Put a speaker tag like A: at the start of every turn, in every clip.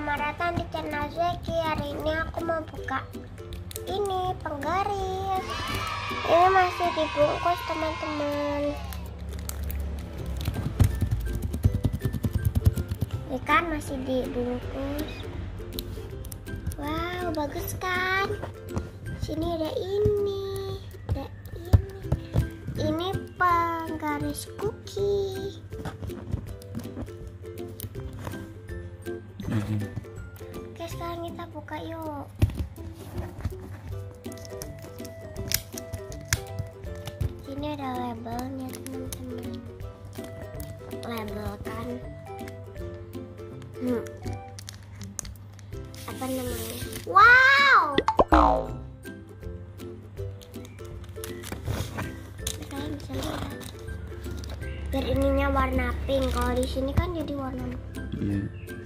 A: selamat datang di channel Zeki. Hari ini aku mau buka ini penggaris. Ini masih dibungkus teman-teman. Ini kan masih dibungkus. Wow, bagus kan? Sini ada ini, ada ini. Ini penggaris cookie. Oke, sekarang kita buka yuk. Sini ada labelnya teman-teman. Label kan. Apa namanya? Wow. Kalian bisa lihat. Biar ininya warna pink. Kalau di sini kan jadi warna.
B: Iya.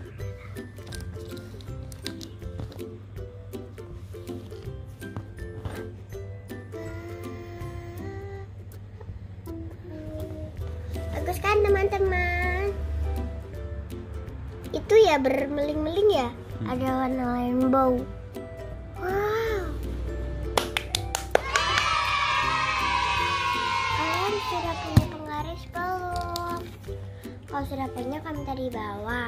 A: Bagus kan teman-teman? Itu ya bermeling-meling ya. Ada warna rainbow. Wow. Kalian sudah punya penggaris belum? Kalau sudah punya, komentar di bawah.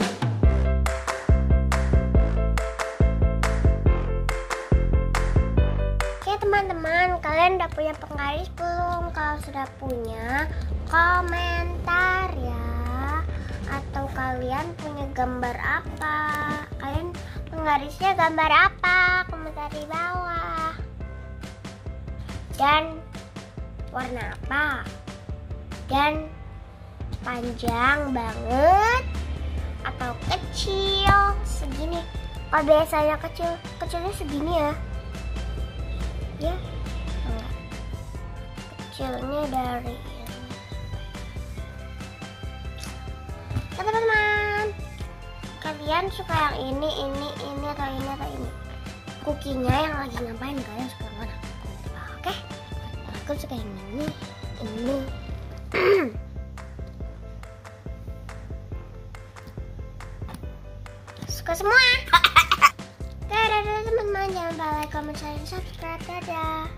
A: Oke teman-teman, kalian udah punya penggaris belum? Kalau sudah punya, komentar ya. Atau kalian punya gambar apa? Kalian penggarisnya gambar apa? Komentar di bawah. Dan warna apa? Dan panjang banget atau kecil segini? Kalau biasanya kecilnya segini ya. Ya, enggak. Kecilnya dari teman-teman, kalian suka yang ini atau ini? Kukinya yang lagi ngapain? Kalian suka mana? Oke, aku suka yang ini. Suka semua. Dadah teman-teman, jangan lupa like, comment, share, subscribe. Dadah.